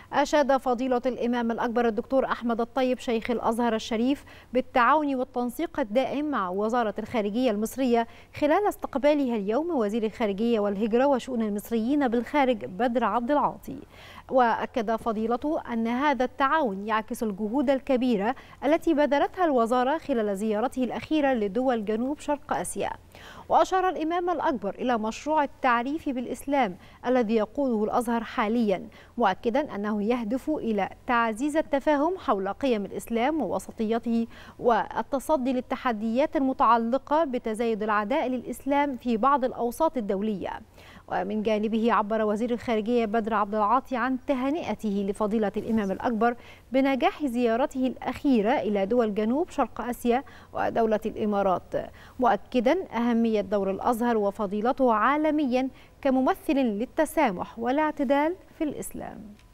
أشاد فضيلة الإمام الأكبر الدكتور أحمد الطيب شيخ الأزهر الشريف بالتعاون والتنسيق الدائم مع وزارة الخارجية المصرية خلال استقبالها اليوم وزير الخارجية والهجرة وشؤون المصريين بالخارج بدر عبد العاطي. وأكد فضيلته أن هذا التعاون يعكس الجهود الكبيرة التي بذلتها الوزارة خلال زيارته الأخيرة لدول جنوب شرق آسيا. وأشار الإمام الأكبر إلى مشروع التعريف بالإسلام الذي يقوده الأزهر حاليا، مؤكدا أنه يهدف إلى تعزيز التفاهم حول قيم الإسلام ووسطيته والتصدي للتحديات المتعلقة بتزايد العداء للإسلام في بعض الأوساط الدولية. ومن جانبه عبر وزير الخارجية بدر عبد العاطي عن تهنئته لفضيلة الإمام الأكبر بنجاح زيارته الأخيرة إلى دول جنوب شرق آسيا ودولة الإمارات، مؤكدا أهمية دور الأزهر وفضيلته عالميا كممثل للتسامح والاعتدال في الإسلام.